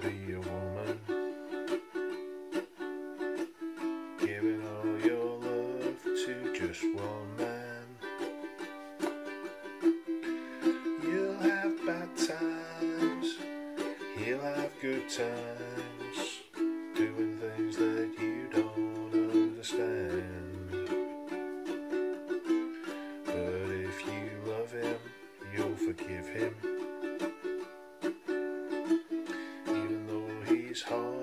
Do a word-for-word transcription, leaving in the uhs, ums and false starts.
be a woman, giving all your love to just one man. You'll have bad times, he'll have good times, doing things that you don't understand. But if you love him, you'll forgive him, even though he's hard